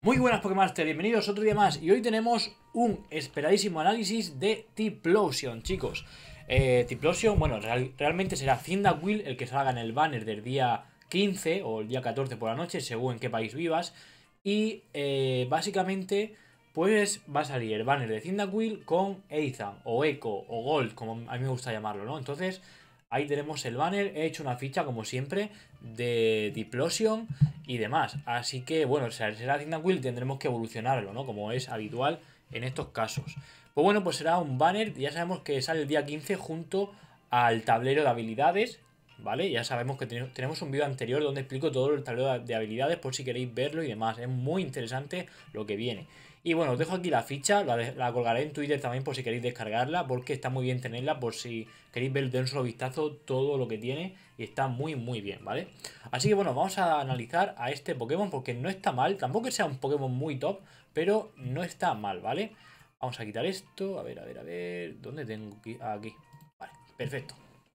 Muy buenas Pokémaster, bienvenidos otro día más. Y hoy tenemos un esperadísimo análisis de Typhlosion, chicos. Typhlosion, bueno, realmente será Cyndaquil el que salga en el banner del día 15 o el día 14 por la noche, según en qué país vivas. Y básicamente, pues va a salir el banner de Cyndaquil con Ethan, o Echo, o Gold, como a mí me gusta llamarlo, ¿no? Entonces, ahí tenemos el banner. He hecho una ficha, como siempre, de Typhlosion y demás. Así que, bueno, será Cyndaquil, tendremos que evolucionarlo, ¿no? Como es habitual en estos casos. Pues bueno, pues será un banner, ya sabemos que sale el día 15 junto al tablero de habilidades, ¿vale? Ya sabemos que tenemos un vídeo anterior donde explico todo el tablero de habilidades por si queréis verlo y demás. Es muy interesante lo que viene. Y bueno, os dejo aquí la ficha, la colgaré en Twitter también por si queréis descargarla, porque está muy bien tenerla por si queréis ver de un solo vistazo todo lo que tiene y está muy bien, ¿vale? Así que bueno, vamos a analizar a este Pokémon porque no está mal, tampoco que sea un Pokémon muy top, pero no está mal, ¿vale? Vamos a quitar esto, a ver, ¿dónde tengo aquí? Aquí, vale, perfecto.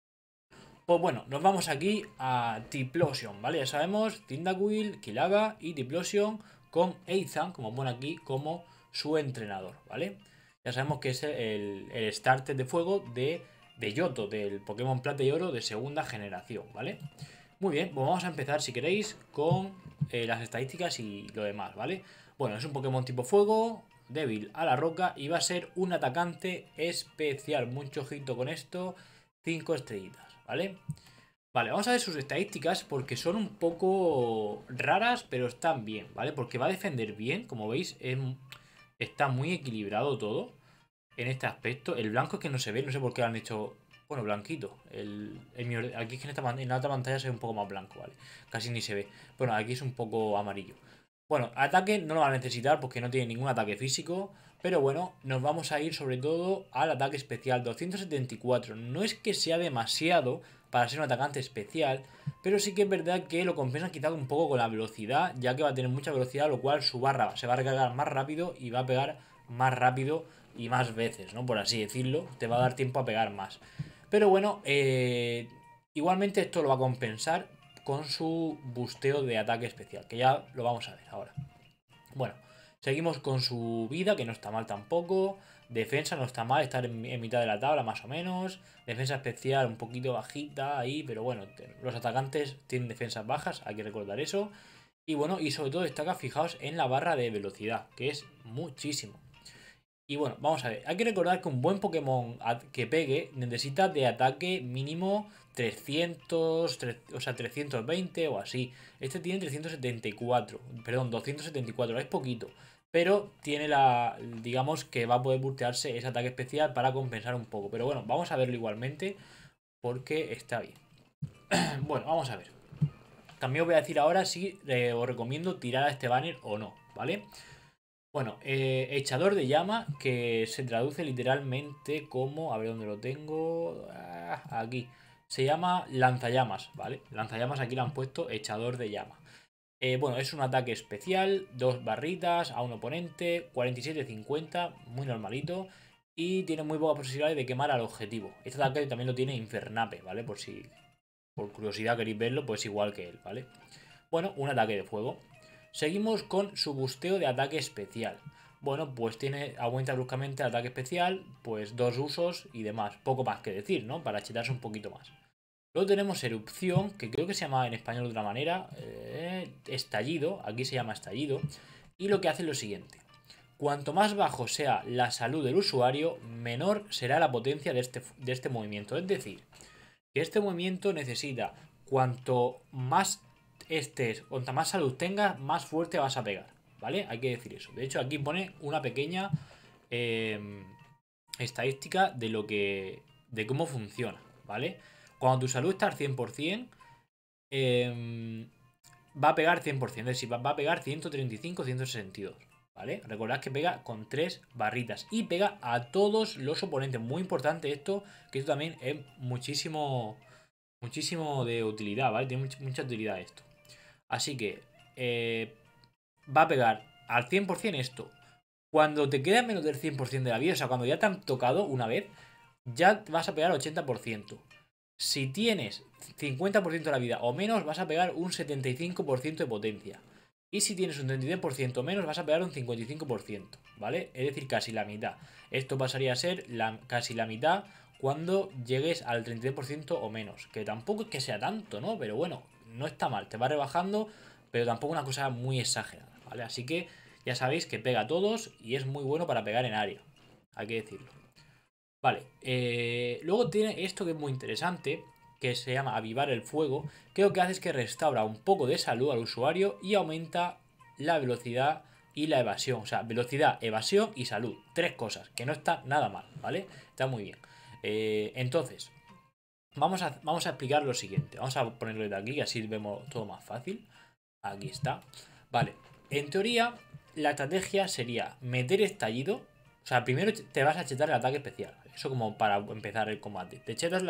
Pues bueno, nos vamos aquí a Typhlosion, ¿vale? Ya sabemos, Cyndaquil, Kilava y Typhlosion con Ethan, como pone aquí, como su entrenador, ¿vale? Ya sabemos que es el starter de fuego de Yoto, del Pokémon Plata y Oro de segunda generación, ¿vale? Muy bien, pues vamos a empezar, si queréis, con las estadísticas y lo demás, ¿vale? Bueno, es un Pokémon tipo fuego, débil a la roca y va a ser un atacante especial. Mucho ojito con esto, 5 estrellitas, ¿vale? Vale, vamos a ver sus estadísticas porque son un poco raras, pero están bien, ¿vale? Porque va a defender bien, como veis, está muy equilibrado todo en este aspecto. El blanco es que no se ve, no sé por qué lo han hecho, bueno, blanquito. Aquí es que en la otra pantalla se ve un poco más blanco, ¿vale? Casi ni se ve. Bueno, aquí es un poco amarillo. Bueno, ataque no lo va a necesitar porque no tiene ningún ataque físico. Pero bueno, nos vamos a ir sobre todo al ataque especial 274. No es que sea demasiado para ser un atacante especial, pero sí que es verdad que lo compensan quizá un poco con la velocidad, ya que va a tener mucha velocidad, lo cual su barra se va a recargar más rápido y va a pegar más rápido y más veces, ¿no? Por así decirlo, te va a dar tiempo a pegar más. Pero bueno, igualmente esto lo va a compensar con su busteo de ataque especial, que ya lo vamos a ver ahora. Bueno, seguimos con su vida, que no está mal tampoco. Defensa no está mal, estar en mitad de la tabla más o menos. Defensa especial un poquito bajita ahí, pero bueno, los atacantes tienen defensas bajas, hay que recordar eso. Y bueno, y sobre todo destaca, fijaos en la barra de velocidad, que es muchísimo. Y bueno, vamos a ver. Hay que recordar que un buen Pokémon que pegue necesita de ataque mínimo 300, o sea, 320 o así. Este tiene 374, perdón, 274, es poquito. Pero tiene digamos que va a poder burtearse ese ataque especial para compensar un poco. Pero bueno, vamos a verlo igualmente porque está bien. Bueno, vamos a ver. También os voy a decir ahora si os recomiendo tirar a este banner o no, ¿vale? Bueno, echador de llama, que se traduce literalmente como, a ver dónde lo tengo, aquí, se llama lanzallamas, ¿vale? Lanzallamas aquí le han puesto echador de llama. Bueno, es un ataque especial, dos barritas a un oponente, 47-50, muy normalito, y tiene muy pocas posibilidades de quemar al objetivo. Este ataque también lo tiene Infernape, ¿vale? Por si por curiosidad queréis verlo, pues igual que él, ¿vale? Bueno, un ataque de fuego. Seguimos con su busteo de ataque especial. Bueno, pues aumenta bruscamente el ataque especial, pues dos usos y demás. Poco más que decir, ¿no? Para chetarse un poquito más. Luego tenemos erupción, que creo que se llama en español de otra manera. Estallido, aquí se llama estallido. Y lo que hace es lo siguiente. Cuanto más bajo sea la salud del usuario, menor será la potencia de este movimiento. Es decir, que este movimiento necesita cuanto más cuanta más salud tengas, más fuerte vas a pegar, ¿vale? Hay que decir eso. De hecho, aquí pone una pequeña eh, estadística de cómo funciona, ¿vale? Cuando tu salud está al 100%, va a pegar 100%, es decir, va a pegar 135, 162, ¿vale? Recordad que pega con 3 barritas y pega a todos los oponentes. Muy importante esto, que esto también es muchísimo de utilidad, ¿vale? Tiene mucha utilidad esto. Así que va a pegar al 100% esto. Cuando te queda menos del 100% de la vida, o sea, cuando ya te han tocado una vez, ya vas a pegar 80%. Si tienes 50% de la vida o menos, vas a pegar un 75% de potencia. Y si tienes un 33% menos, vas a pegar un 55%, ¿vale? Es decir, casi la mitad. Esto pasaría a ser casi la mitad cuando llegues al 33% o menos. Que tampoco es que sea tanto, ¿no? Pero bueno, no está mal. Te va rebajando, pero tampoco una cosa muy exagerada, ¿vale? Así que ya sabéis que pega a todos y es muy bueno para pegar en área. Hay que decirlo. Vale, luego tiene esto que es muy interesante, que se llama avivar el fuego, que lo que hace es que restaura un poco de salud al usuario y aumenta la velocidad y la evasión. O sea, velocidad, evasión y salud. Tres cosas, que no está nada mal, ¿vale? Está muy bien. Entonces, vamos a explicar lo siguiente. Vamos a ponerlo de aquí, así vemos todo más fácil. Aquí está. Vale, en teoría, la estrategia sería meter estallido. O sea, primero te vas a chetar el ataque especial. Eso como para empezar el combate. Te chetas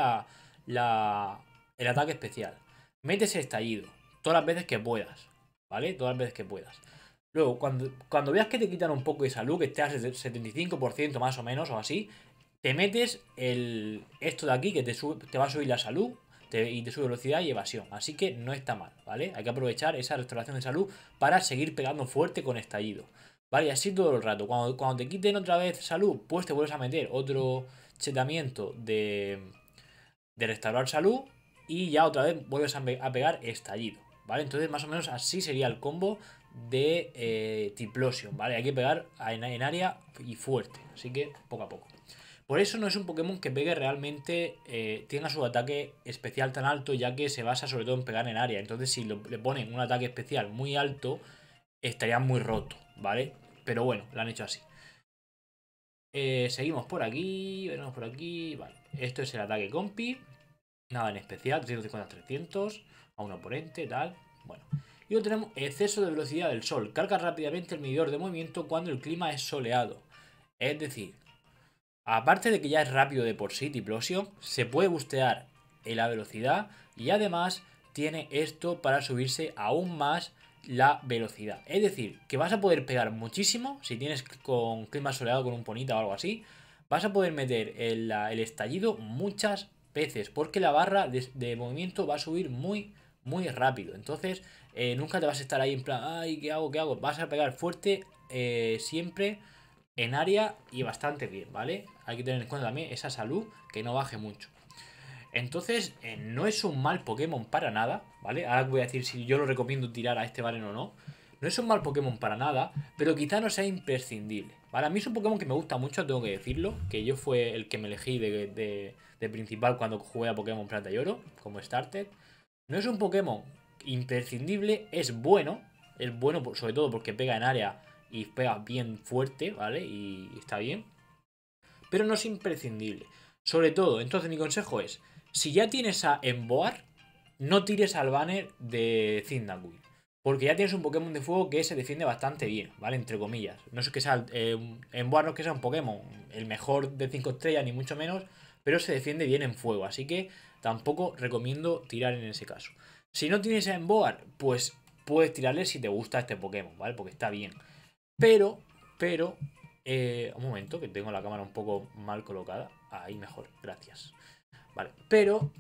el ataque especial. Metes estallido todas las veces que puedas. ¿Vale? Todas las veces que puedas. Luego, cuando veas que te quitan un poco de salud, que estés al 75% más o menos o así, te metes esto de aquí que te va a subir la salud y te sube velocidad y evasión. Así que no está mal, ¿vale? Hay que aprovechar esa restauración de salud para seguir pegando fuerte con estallido. ¿Vale? Y así todo el rato. Cuando te quiten otra vez salud, pues te vuelves a meter otro chetamiento de restaurar salud y ya otra vez vuelves a pegar estallido. ¿Vale? Entonces más o menos así sería el combo de Typhlosion, ¿vale? Hay que pegar en área y fuerte. Así que poco a poco. Por eso no es un Pokémon que pegue realmente, tenga su ataque especial tan alto, ya que se basa sobre todo en pegar en área. Entonces, si le ponen un ataque especial muy alto, estaría muy roto, ¿vale? Pero bueno, lo han hecho así. Seguimos por aquí, venimos por aquí, vale. Esto es el ataque compi, nada en especial, 350-300, a un oponente, tal, bueno. Y luego tenemos exceso de velocidad del sol, carga rápidamente el medidor de movimiento cuando el clima es soleado. Es decir, aparte de que ya es rápido de por sí, Typhlosion, se puede bustear en la velocidad y además tiene esto para subirse aún más la velocidad. Es decir, que vas a poder pegar muchísimo si tienes con clima soleado con un ponita o algo así. Vas a poder meter el estallido muchas veces porque la barra de movimiento va a subir muy, muy rápido. Entonces, nunca te vas a estar ahí en plan, ay, ¿qué hago? ¿Qué hago? Vas a pegar fuerte siempre en área y bastante bien, ¿vale? Hay que tener en cuenta también esa salud que no baje mucho. Entonces, no es un mal Pokémon para nada, ¿vale? Ahora voy a decir si yo lo recomiendo tirar a este Varen o no. No es un mal Pokémon para nada, pero quizá no sea imprescindible, ¿vale? A mí es un Pokémon que me gusta mucho, tengo que decirlo, que yo fue el que me elegí de principal cuando jugué a Pokémon Plata y Oro, como starter. No es un Pokémon imprescindible, es bueno sobre todo porque pega en área y pega bien fuerte, ¿vale? Y está bien. Pero no es imprescindible. Sobre todo, entonces mi consejo es, si ya tienes a Emboar, no tires al banner de Cyndaquil. Porque ya tienes un Pokémon de fuego que se defiende bastante bien, ¿vale? Entre comillas. No es que sea. Emboar no es que sea un Pokémon el mejor de 5 estrellas, ni mucho menos. Pero se defiende bien en fuego. Así que tampoco recomiendo tirar en ese caso. Si no tienes a Emboar, pues puedes tirarle si te gusta este Pokémon, ¿vale? Porque está bien. Pero, un momento, que tengo la cámara un poco mal colocada. Ahí mejor, gracias. Vale, pero,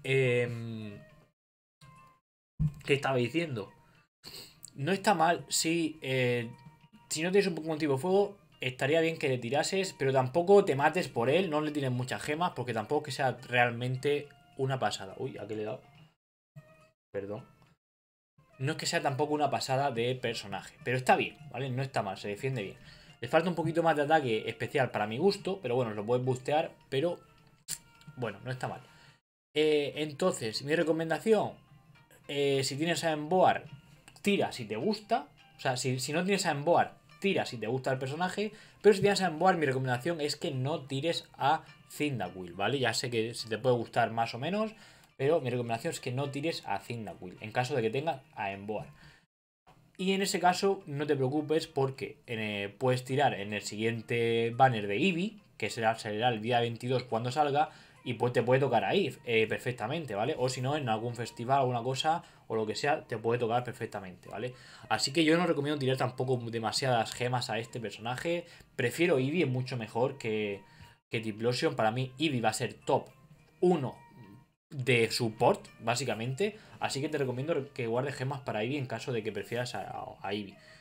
¿qué estaba diciendo? No está mal si no tienes un Pokémon tipo fuego, estaría bien que le tirases, pero tampoco te mates por él, no le tienes muchas gemas, porque tampoco que sea realmente una pasada. Uy, ¿a qué le he dado? Perdón. No es que sea tampoco una pasada de personaje, pero está bien, ¿vale? No está mal, se defiende bien. Le falta un poquito más de ataque especial para mi gusto, pero bueno, lo puedes bustear, pero bueno, no está mal. Entonces, mi recomendación, si tienes a Emboar, tira si te gusta. O sea, si no tienes a Emboar, tira si te gusta el personaje. Pero si tienes a Emboar, mi recomendación es que no tires a Cyndaquil, ¿vale? Ya sé que si te puede gustar más o menos, pero mi recomendación es que no tires a Cyndaquil, en caso de que tengas a Emboar. Y en ese caso, no te preocupes porque puedes tirar en el siguiente banner de Eevee, que será el día 22 cuando salga, y pues te puede tocar ahí perfectamente, ¿vale? O si no, en algún festival, alguna cosa, o lo que sea, te puede tocar perfectamente, ¿vale? Así que yo no recomiendo tirar tampoco demasiadas gemas a este personaje. Prefiero Eevee, es mucho mejor que Typhlosion. Para mí, Eevee va a ser top 1 de support, básicamente. Así que te recomiendo que guardes gemas para Eevee en caso de que prefieras a Eevee.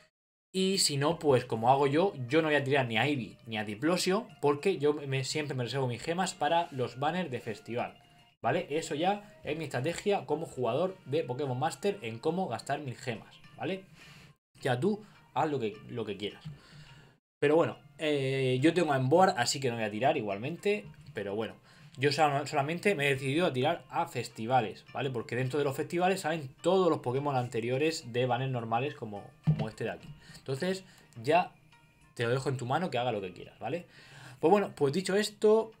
Y si no, pues como hago yo no voy a tirar ni a Ivy ni a Diplosion, porque yo siempre me reservo mis gemas para los banners de festival. ¿Vale? Eso ya es mi estrategia como jugador de Pokémon Master en cómo gastar mis gemas. ¿Vale? Ya tú haz lo que quieras. Pero bueno, yo tengo a Emboar, así que no voy a tirar igualmente. Pero bueno, yo solamente me he decidido a tirar a festivales, ¿vale? Porque dentro de los festivales salen todos los Pokémon anteriores de banners normales como este de aquí. Entonces, ya te lo dejo en tu mano que haga lo que quieras, ¿vale? Pues bueno, pues dicho esto,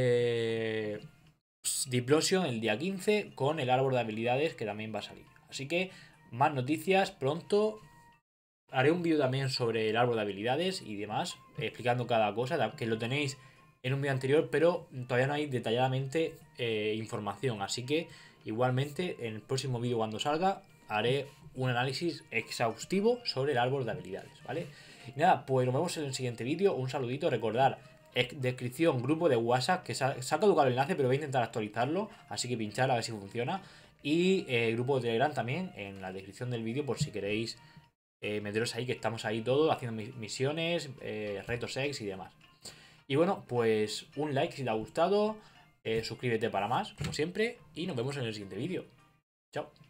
Diplosion el día 15 con el árbol de habilidades que también va a salir. Así que más noticias pronto. Haré un vídeo también sobre el árbol de habilidades y demás, explicando cada cosa, que lo tenéis en un vídeo anterior, pero todavía no hay detalladamente información. Así que igualmente en el próximo vídeo cuando salga haré un análisis exhaustivo sobre el árbol de habilidades, ¿vale? Y nada, pues nos vemos en el siguiente vídeo. Un saludito, recordar, descripción, grupo de WhatsApp, que se ha caducado el enlace, pero voy a intentar actualizarlo, así que pinchar a ver si funciona. Y grupo de Telegram también en la descripción del vídeo por si queréis meteros ahí, que estamos ahí todos haciendo misiones, retos ex y demás. Y bueno, pues un like si te ha gustado, suscríbete para más, como siempre, y nos vemos en el siguiente vídeo. Chao.